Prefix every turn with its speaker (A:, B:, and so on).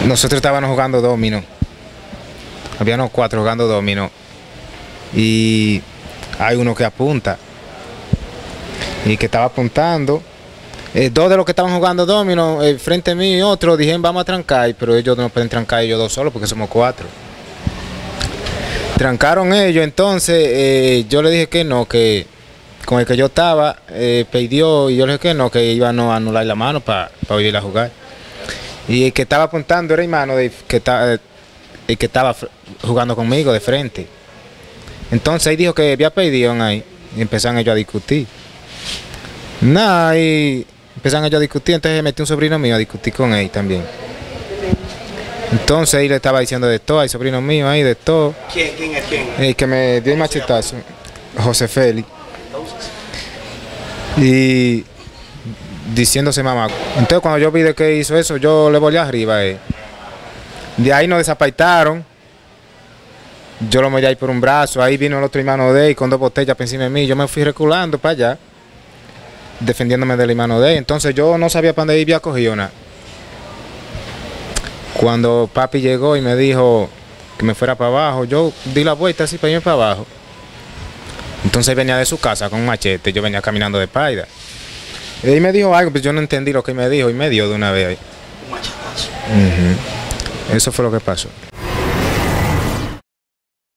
A: Nosotros estábamos jugando domino. Habíamos 4 jugando domino. Y hay uno que apunta. Y que estaba apuntando. 2 de los que estaban jugando domino, frente a mí y otro, dijeron vamos a trancar, pero ellos no pueden trancar ellos 2 solos porque somos 4. Trancaron ellos, entonces yo le dije que no, que con el que yo estaba, pidió y yo le dije que no, que iba a no anular la mano para ir a jugar. Y el que estaba apuntando era hermano el que estaba jugando conmigo de frente. Entonces él dijo que había pedido ahí y empezaron ellos a discutir. Nada, y empezaron ellos a discutir, entonces metí un sobrino mío a discutir con él también. Entonces él le estaba diciendo de todo, hay sobrino mío ahí de todo.
B: ¿Quién es quién?
A: El que me dio el machetazo, José Félix. Y diciéndose mamá. Entonces cuando yo vi de que hizo eso, yo le volví arriba a él. De ahí nos desapaitaron. Yo lo metí ahí por un brazo, ahí vino el otro hermano de él con 2 botellas por encima de mí. Yo me fui reculando para allá, defendiéndome del hermano de él. Entonces yo no sabía para dónde ir, había cogido nada. Cuando papi llegó y me dijo que me fuera para abajo, yo di la vuelta así para irme para abajo. Entonces él venía de su casa con un machete, yo venía caminando de espalda. Él me dijo algo, pues yo no entendí lo que me dijo y me dio de una vez ahí.
B: Un machetazo.
A: Eso fue lo que pasó.